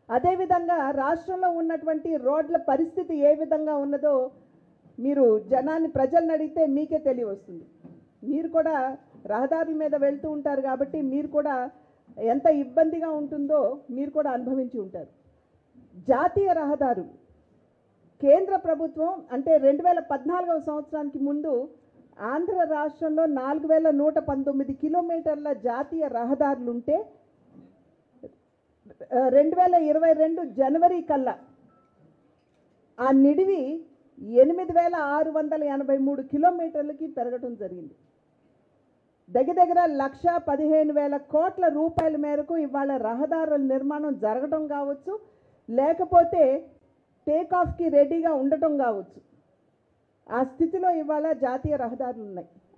అదేవిధంగా రాష్ట్రంలో ఉన్నటువంటి రోడ్ల పరిస్థితి ఏ విధంగా ఉన్నదో మీరు ప్రజల్ని అడిగితే మీకే తెలియవస్తుంది. మీరు కూడా రహదారుల మీద వెళ్తూ ఉంటారు కాబట్టి మీరు కూడా ఎంత ఇబ్బందిగా ఉంటుందో మీరు కూడా అనుభవించి ఉంటారు. జాతీయ రహదారులు కేంద్ర ప్రభుత్వం అంటే 2014వ సంవత్సరానికి ముందు ఆంధ్ర రాష్ట్రంలో 4119 కిలోమీటర్ల జాతీయ రహదారులు ఉంటే 2022 జనవరి కల్లా ఆ నిడివి 8683 కిలోమీటర్లకి పెరగడం జరిగింది. దగ్గర 1,15,000 కోట్ల రూపాయల మేరకు ఇవాళ రహదారుల నిర్మాణం జరగడం కావచ్చు, లేకపోతే టేక్ ఆఫ్కి రెడీగా ఉండటం కావచ్చు. ఆ స్థితిలో ఇవాళ జాతీయ రహదారులు ఉన్నాయి.